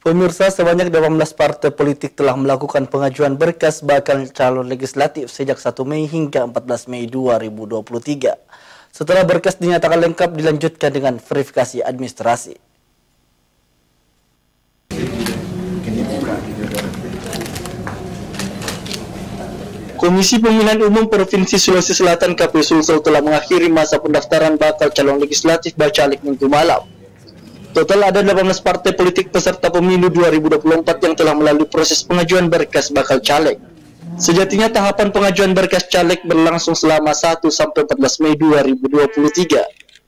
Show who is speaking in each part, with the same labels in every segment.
Speaker 1: Pemirsa, sebanyak 18 partai politik telah melakukan pengajuan berkas bakal calon legislatif sejak 1 Mei hingga 14 Mei 2023. Setelah berkas dinyatakan lengkap, dilanjutkan dengan verifikasi administrasi. Komisi Pemilihan Umum Provinsi Sulawesi Selatan KPU Sulsel telah mengakhiri masa pendaftaran bakal calon legislatif Bacalek Minggu malam. Total ada 18 partai politik peserta pemilu 2024 yang telah melalui proses pengajuan berkas bakal caleg. Sejatinya tahapan pengajuan berkas caleg berlangsung selama 1 sampai 14 Mei 2023.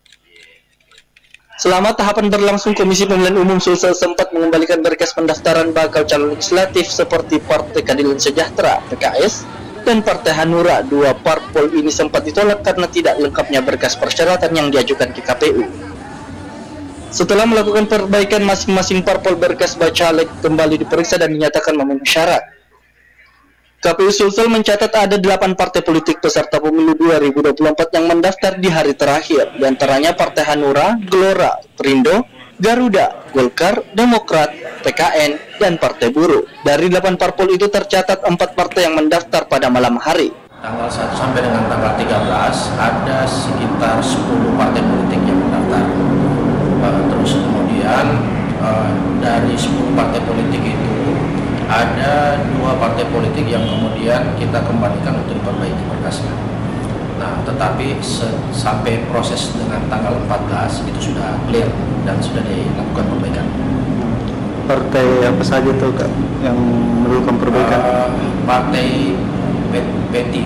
Speaker 1: Selama tahapan berlangsung, Komisi Pemilihan Umum Sulsel sempat mengembalikan berkas pendaftaran bakal calon legislatif seperti Partai Keadilan Sejahtera (PKS) dan Partai Hanura. Dua parpol ini sempat ditolak karena tidak lengkapnya berkas persyaratan yang diajukan ke KPU. Setelah melakukan perbaikan, masing-masing parpol berkas bacalek kembali diperiksa dan dinyatakan memenuhi syarat. KPU Sulsel mencatat ada 8 partai politik peserta pemilu 2024 yang mendaftar di hari terakhir, di antaranya Partai Hanura, Gelora, Perindo, Garuda, Golkar, Demokrat, PKN, dan Partai Buruh. Dari 8 parpol itu tercatat 4 partai yang mendaftar pada malam hari.
Speaker 2: Tanggal 1 sampai dengan tanggal 13 ada sekitar 10 partai politik yang mendaftar. Terus kemudian dari 10 partai politik itu ada 2 partai politik yang kemudian kita kembalikan untuk diperbaiki berkasnya. Nah, tetapi sampai proses dengan tanggal 14 itu sudah clear dan sudah dilakukan perbaikan.
Speaker 1: Partai apa saja tuh Kak yang memerlukan perbaikan?
Speaker 2: Partai P3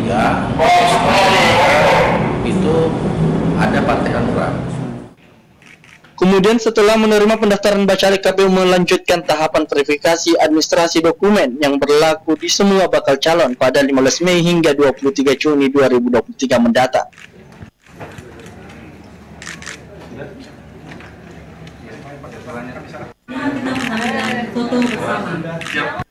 Speaker 2: itu ada Partai Hanura.
Speaker 1: Kemudian setelah menerima pendaftaran bacalek, KPU melanjutkan tahapan verifikasi administrasi dokumen yang berlaku di semua bakal calon pada 15 Mei hingga 23 Juni 2023 mendatang.
Speaker 3: Kita bersama dengan foto bersama.